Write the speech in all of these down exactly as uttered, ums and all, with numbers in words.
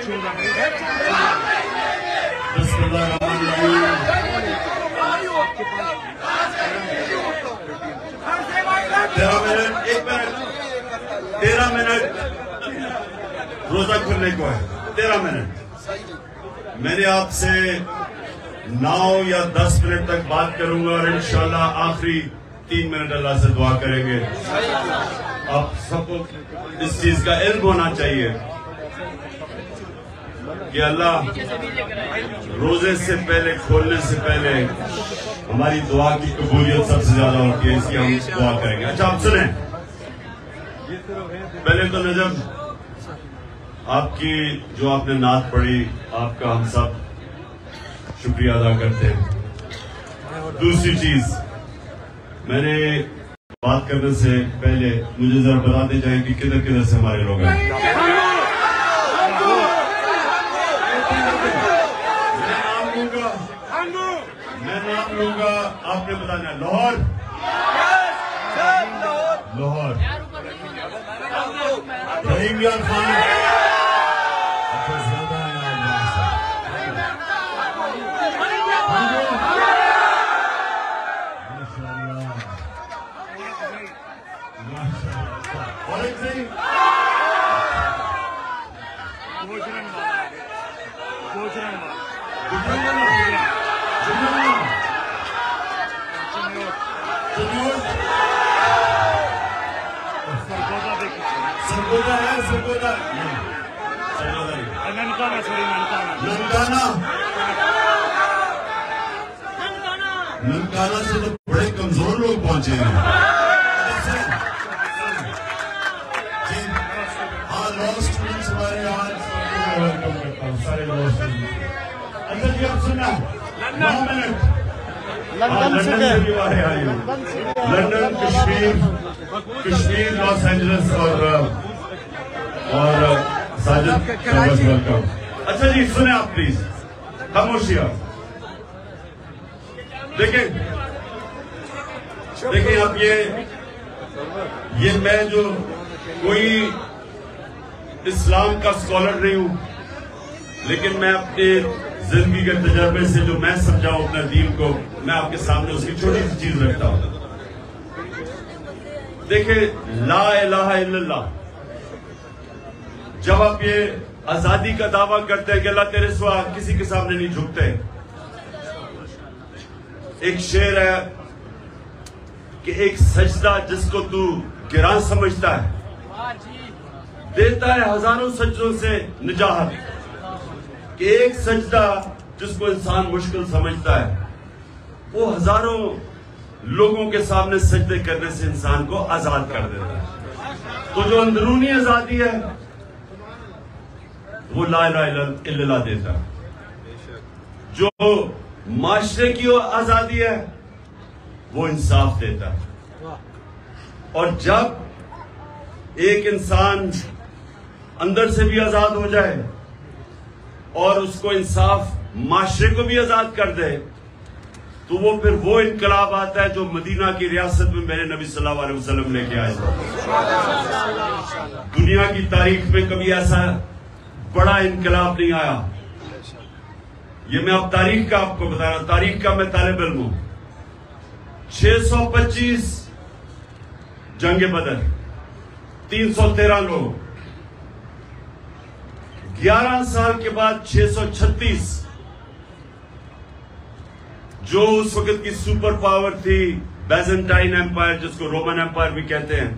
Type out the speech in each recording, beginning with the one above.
तेरह मिनट एक मिनट तेरह मिनट रोजा खुलने को है। तेरह मिनट मैंने आपसे नौ या दस मिनट तक बात करूंगा और इंशाल्लाह आखिरी तीन मिनट अल्लाह से दुआ करेंगे। आप सबको इस चीज का इल्म होना चाहिए कि अल्लाह रोजे से पहले, खोलने से पहले हमारी दुआ की कबूलियत सबसे ज्यादा होती है, इसकी हम दुआ करेंगे। अच्छा आप सुने, पहले तो नजम आपकी जो आपने नात पढ़ी, आपका हम सब शुक्रिया अदा करते हैं। दूसरी चीज, मैंने बात करने से पहले मुझे जरा बताते जाए कि किधर किधर से हमारे लोग हैं। मैं नाम लूंगा मैं नाम लूंगा आपने बताना। लाहौर, लाहौर, रहीम यार खान, अच्छा ज्यादा है सरगोदा है, सरगोदा ननकाना, सॉरी ननकाना, ननकाना से तो बड़े कमजोर लोग पहुंचे हैं। हाँ, लॉ स्टूडेंट्स हमारे यहाँ वेलकम करता हूँ, सारे लॉ स्टूडेंट। अच्छा जी आप सुना, नौ मिनट लंदन से भी आए आए London, Kashmir, Kashmir, Los Angeles और और साजिद वेलकम। अच्छा जी सुने आप प्लीज, खामोशिया। देखें देखें आप, ये ये मैं जो कोई इस्लाम का स्कॉलर नहीं हूं, लेकिन मैं अपने जिंदगी के तजर्बे से जो मैं समझाऊं अपने दीन को, मैं आपके सामने उसकी छोटी सी चीज रखता हूं। देखिए, ला इलाहा इल्लल्लाह, जब आप ये आजादी का दावा करते हैं कि अल्लाह तेरे सिवा किसी के सामने नहीं झुकते, एक शेर है कि एक सजदा जिसको तू गिरां समझता है देता है हजारों सजदों से निजात, कि एक सजदा जिसको इंसान मुश्किल समझता है वो हजारों लोगों के सामने सजदे करने से इंसान को आजाद कर देता है। तो जो अंदरूनी आजादी है वो ला इलाहा इल्लल्लाह देता है, जो माशरे की आजादी है वो इंसाफ देता है। और जब एक इंसान अंदर से भी आजाद हो जाए और उसको इंसाफ माशरे को भी आजाद कर दे, तो वो फिर वो इनकलाब आता है जो मदीना की रियासत में मेरे नबी सल्लल्लाहु अलैहि वसल्लम लेके आए। दुनिया की तारीख में कभी ऐसा बड़ा इनकलाब नहीं आया। ये मैं अब तारीख का आपको बता रहा हूं, तारीख का मैं तालिब इल्म हूं। छह सौ पच्चीस जंगे बदर, तीन सौ तेरह लोग, ग्यारह साल के बाद छह सौ छत्तीस, जो उस वक्त की सुपर पावर थी बैजेंटाइन एम्पायर, जिसको रोमन एम्पायर भी कहते हैं,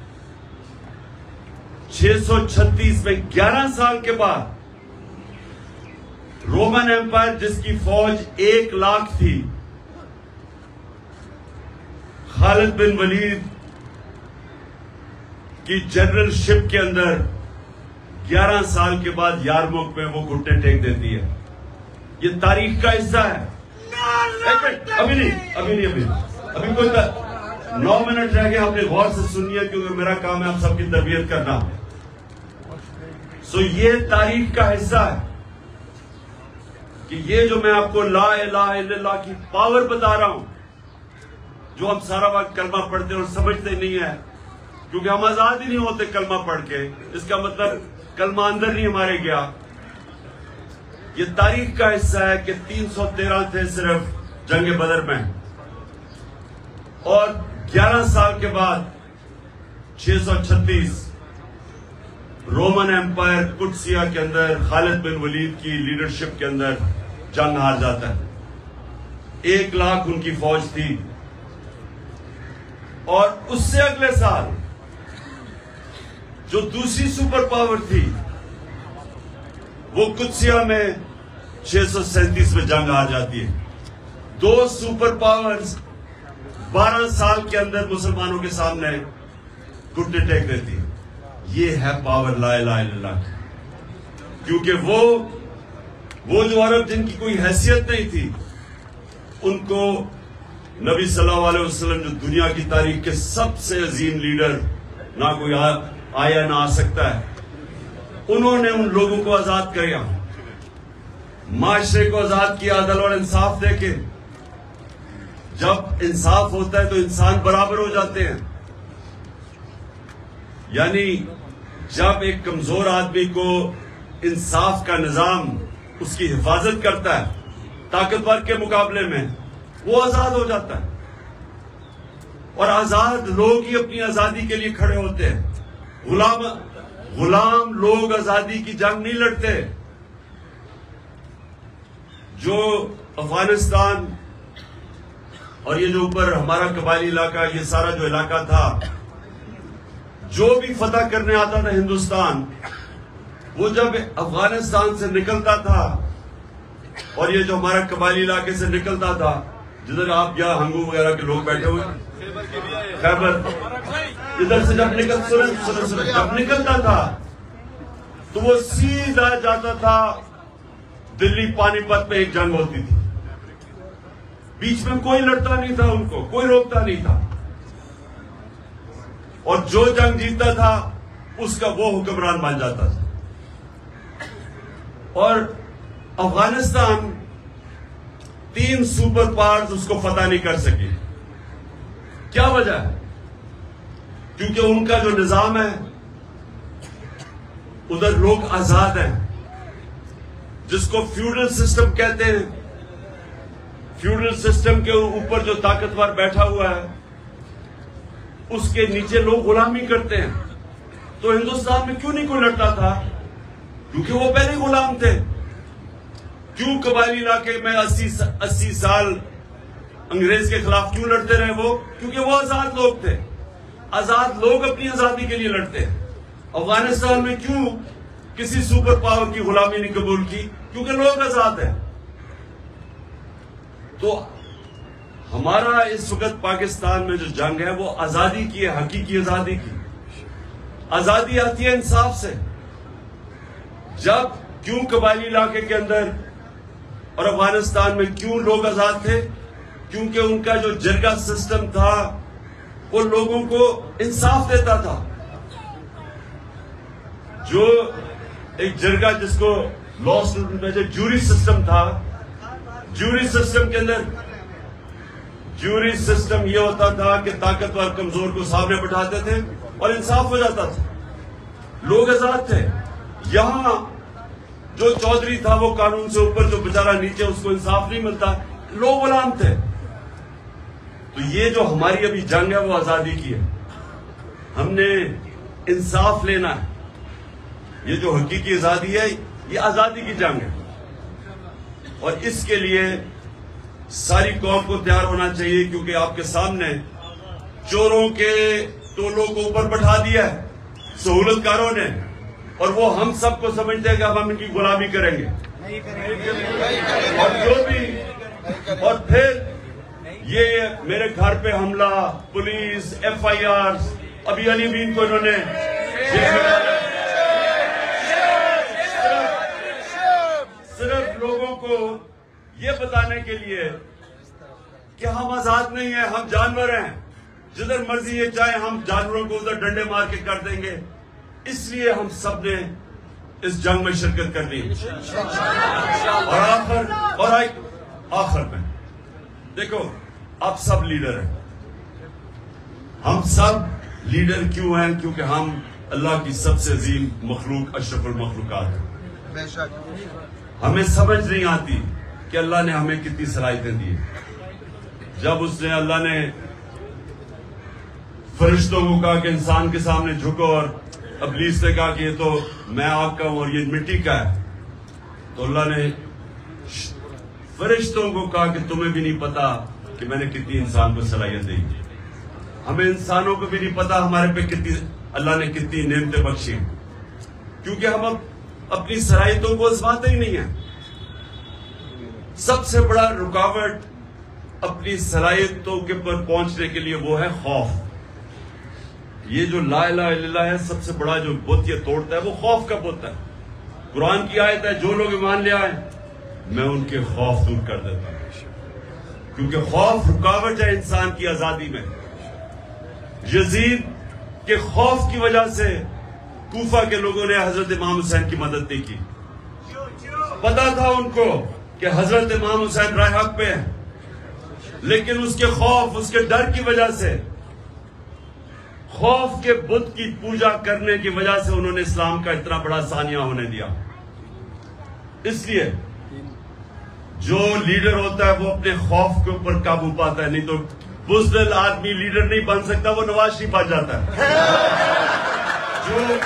छह सौ छत्तीस में ग्यारह साल के बाद रोमन एम्पायर जिसकी फौज एक लाख थी, खालिद बिन वलीद की जनरलशिप के अंदर ग्यारह साल के बाद यारमुख में वो घुटने टेक देती है। ये तारीख का हिस्सा है। अभी नहीं अभी नहीं अभी अभी कोई नौ मिनट रह गए, आपने गौर से सुनिए क्योंकि मेरा काम है आप सबकी तरबियत करना। सो ये तारीख का हिस्सा है कि ये जो मैं आपको ला इलाहा इल्लल्लाह की पावर बता रहा हूं, जो हम सारा वक्त कलमा पढ़ते और समझते नहीं है, क्योंकि हम आजाद ही नहीं होते कलमा पढ़ के। इसका मतलब कलमा अंदर नहीं हमारे गया, ये तारीख का हिस्सा है कि तीन सौ तेरह थे सिर्फ जंग बदर में, और ग्यारह साल के बाद छह सौ छत्तीस रोमन एम्पायर कुदसिया के अंदर खालिद बिन वलीद की लीडरशिप के अंदर जंग हार जाता है। एक लाख उनकी फौज थी, और उससे अगले साल जो दूसरी सुपर पावर थी वो कुदसिया में छह सौ सैंतीस में जंग हार जाती है। दो सुपर पावर्स बारह साल के अंदर मुसलमानों के सामने घुटने टेक देती है। ये है पावर ला इलाहा इल्लल्लाह, क्योंकि वो वो जो अरब जिनकी कोई हैसियत नहीं थी, उनको नबी सल्लल्लाहु अलैहि वसल्लम जो दुनिया की तारीख के सबसे अजीम लीडर, ना कोई आ, आया ना आ सकता है, उन्होंने उन लोगों को आजाद किया, माशरे को आजाद किया, अदल और इंसाफ देके। जब इंसाफ होता है तो इंसान बराबर हो जाते हैं। यानी जब एक कमजोर आदमी को इंसाफ का निजाम उसकी हिफाजत करता है ताकतवर के मुकाबले में, वो आजाद हो जाता है। और आजाद लोग ही अपनी आजादी के लिए खड़े होते हैं। गुलाम गुलाम लोग आजादी की जंग नहीं लड़ते। जो अफगानिस्तान और ये जो ऊपर हमारा कबायली इलाका, ये सारा जो इलाका था, जो भी फतह करने आता था हिंदुस्तान, वो जब अफगानिस्तान से निकलता था और ये जो हमारा कबायली इलाके से निकलता था, जिधर आप या हंगू वगैरह के लोग बैठे हुए, खैबर, इधर से जब निकल सुरन, सुरन, सुरन, जब निकलता था तो वो सीधा जाता था दिल्ली पानीपत में। एक जंग होती थी, बीच में कोई लड़ता नहीं था, उनको कोई रोकता नहीं था, और जो जंग जीतता था उसका वो हुक्मरान बन जाता था। और अफगानिस्तान तीन सुपर पावर्स उसको फतह नहीं कर सकी। क्या वजह है? क्योंकि उनका जो निजाम है, उधर लोग आजाद हैं, जिसको फ्यूडल सिस्टम कहते हैं। फ्यूडल सिस्टम के ऊपर जो ताकतवर बैठा हुआ है, उसके नीचे लोग गुलामी करते हैं। तो हिंदुस्तान में क्यों नहीं कोई लड़ता था? क्योंकि वो पहले गुलाम थे। क्यों कबायली इलाके में अस्सी अस्सी साल अंग्रेज के खिलाफ क्यों लड़ते रहे वो? क्योंकि वो आजाद लोग थे। आजाद लोग अपनी आजादी के लिए लड़ते हैं। अफगानिस्तान में क्यों किसी सुपर पावर की गुलामी नहीं कबूल की? क्योंकि लोग आजाद हैं। तो हमारा इस वक्त पाकिस्तान में जो जंग है वो आजादी की है, हकीकी आजादी की। आजादी आती है इंसाफ से। जब क्यों कबायली इलाके के अंदर और अफगानिस्तान में क्यों लोग आजाद थे? क्योंकि उनका जो जरगा सिस्टम था वो लोगों को इंसाफ देता था। जो एक जरगा, जिसको लॉ स्टूडेंट में जो जूरी सिस्टम था, जूरी सिस्टम के अंदर जूरी सिस्टम ये होता था कि ताकतवर कमजोर को सामने बिठाते थे और इंसाफ हो जाता था, लोग आजाद थे। यहां जो चौधरी था वो कानून से ऊपर, जो बेचारा नीचे, उसको इंसाफ नहीं मिलता, लोग गुलाम थे। तो ये जो हमारी अभी जंग है वो आजादी की है। हमने इंसाफ लेना है। ये जो हकीकी आजादी है ये आजादी की जंग है, और इसके लिए सारी कौम को तैयार होना चाहिए। क्योंकि आपके सामने चोरों के टोलों को ऊपर बैठा दिया है सहूलतकारों ने, और वो हम सबको समझते हैं कि अब हम इनकी गुलामी करेंगे। और जो भी, और फिर ये मेरे घर पे हमला, पुलिस, एफ आई आर, अभी अलीमीन को इन्होंने सिर्फ लोगों को ये बताने के लिए कि हम आजाद नहीं है, हम जानवर हैं, जिधर मर्जी ये चाहे हम जानवरों को उधर डंडे मार के कर देंगे। इसलिए हम सब ने इस जंग में शिरकत करनी है। और आखिर और आखिर में देखो, आप सब लीडर हैं। हम सब लीडर क्यों हैं? क्योंकि हम अल्लाह की सबसे अजीम मखलूक, अशरफुल मखलूकात हैं। हमें समझ नहीं आती कि अल्लाह ने हमें कितनी सलाहियतें दी। जब उसने अल्लाह ने फरिश्तों को कहा कि इंसान के सामने झुको और इब्लीस ने कहा कि ये तो मैं आग का हूं और ये मिट्टी का है, तो अल्लाह ने फरिश्तों को कहा कि तुम्हें भी नहीं पता कि मैंने कितनी इंसान को सलाहियत दी। हमें इंसानों को भी नहीं पता हमारे पे कितनी अल्लाह ने कितनी नेमतें बख्शी, क्योंकि हम अब अपनी सलाहियतों को आजमाते ही नहीं है। सबसे बड़ा रुकावट अपनी सलाहियतों के पर पहुंचने के लिए वो है खौफ। ये जो ला इलाहा इल्लल्लाह है, सबसे बड़ा जो बुत ये तोड़ता है वो खौफ का बुत है। कुरान की आयत है, जो लोग ईमान ले आए मैं उनके खौफ दूर कर देता हूं, क्योंकि खौफ रुकावट है इंसान की आजादी में। यजीद के खौफ की वजह से कूफा के लोगों ने हजरत इमाम हुसैन की मदद नहीं की। पता था उनको कि हजरत इमाम हुसैन राह हक पे है, लेकिन उसके खौफ, उसके डर की वजह से, खौफ के बुत की पूजा करने की वजह से उन्होंने इस्लाम का इतना बड़ा सानिया होने दिया। इसलिए जो लीडर होता है वो अपने खौफ के ऊपर काबू पाता है, नहीं तो बुज़दिल आदमी लीडर नहीं बन सकता, वो नवाज शरीफ बन जाता है। जो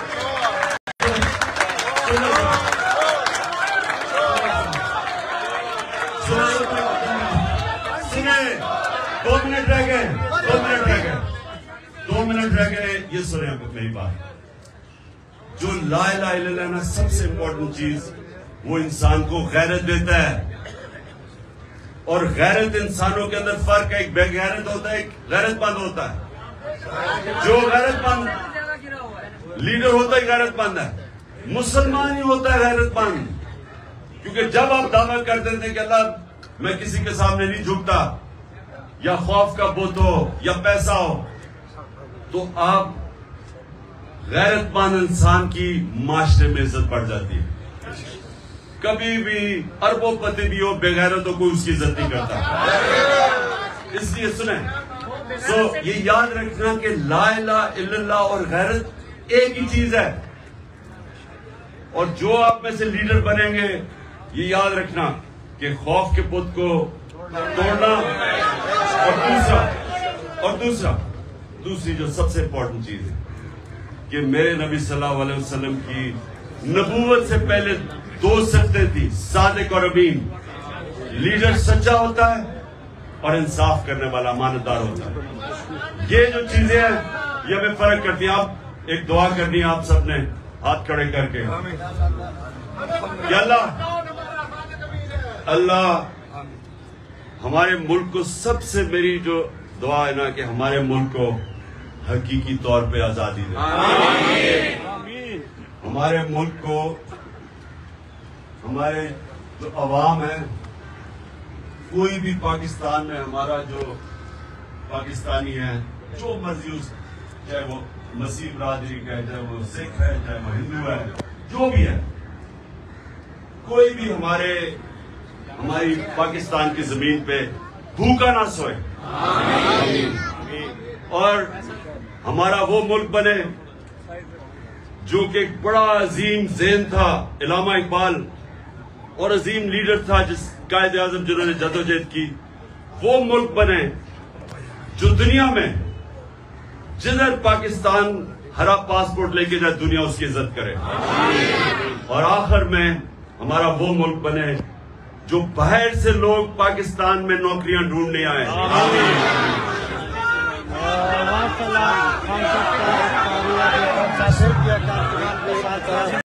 सुने, दो मिनट रह गए, दो मिनट रह गए, दो मिनट रह गए, ये सुने मेरी बात। जो ला इलाहा इल्लल्लाह ना, सबसे इंपॉर्टेंट चीज वो इंसान को गैरत देता है। और गैरत इंसानों के अंदर फर्क है, एक बेगैरत होता है, एक गैरतमंद होता है। जो गैरतमंद लीडर होता है गैरतमंद है, मुसलमान ही होता है गैरतमंद। क्योंकि जब आप दावा कर देते हैं कि अल्लाह मैं किसी के सामने नहीं झुकता, या खौफ का बुत हो या पैसा हो, तो आप गैरतमंद इंसान की माशरे में इज्जत बढ़ जाती है। कभी भी अरबोपति भी हो, बेगैरत तो कोई उसकी इज्जत नहीं करता। इसलिए सुने, तो ये याद रखना कि ला इलाहा इल्लल्लाह और गैरत एक ही चीज है। और जो आप में से लीडर बनेंगे, ये याद रखना कि खौफ के बुत को तोड़ना, और दूसरा और दूसरा दूसरी जो सबसे इंपॉर्टेंट चीज है कि मेरे नबी सल्लल्लाहु अलैहि वसल्लम की नबूवत से पहले दो सिफ़तें थी, सादिक और अमीन। लीडर सच्चा होता है और इंसाफ करने वाला अमानतदार होता है। ये जो चीजें हैं ये हमें फर्क करती हैं। आप एक दुआ करनी है आप सबने हाथ खड़े करके, कि अल्लाह अल्लाह हमारे मुल्क को, सबसे मेरी जो दुआ है ना कि हमारे मुल्क को हकीकी तौर पे आजादी दे। हमारे मुल्क को, हमारे जो अवाम है, कोई भी पाकिस्तान में हमारा जो पाकिस्तानी है, जो मर्जी उस, चाहे वो मसीह बरादरी का है, चाहे वो सिख है, चाहे वो हिंदू है, जो भी है, कोई भी हमारे हमारी पाकिस्तान की जमीन पे भूखा ना सोए, और हमारा वो मुल्क बने जो कि एक बड़ा अजीम ज़हन था, इलामा इकबाल, और अजीम लीडर था जिस कायद आजम जिन्होंने जदोजहद की। वो मुल्क बने जो दुनिया में जिधर पाकिस्तान हरा पासपोर्ट लेके जाए, दुनिया उसकी इज्जत करे। और आखिर में हमारा वो मुल्क बने जो बाहर से लोग पाकिस्तान में नौकरियां ढूंढने आए। आमीन।